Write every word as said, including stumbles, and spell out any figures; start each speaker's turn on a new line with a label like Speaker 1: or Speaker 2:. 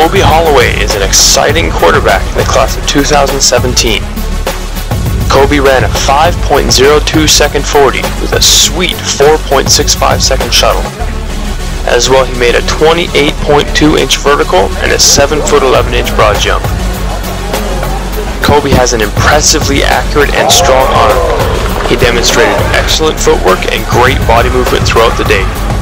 Speaker 1: Kobe Holloway is an exciting quarterback in the class of two thousand seventeen. Kobe ran a five point oh two second forty with a sweet four point six five second shuttle. As well, he made a twenty-eight point two inch vertical and a seven foot eleven inch broad jump. Kobe has an impressively accurate and strong arm. He demonstrated excellent footwork and great body movement throughout the day.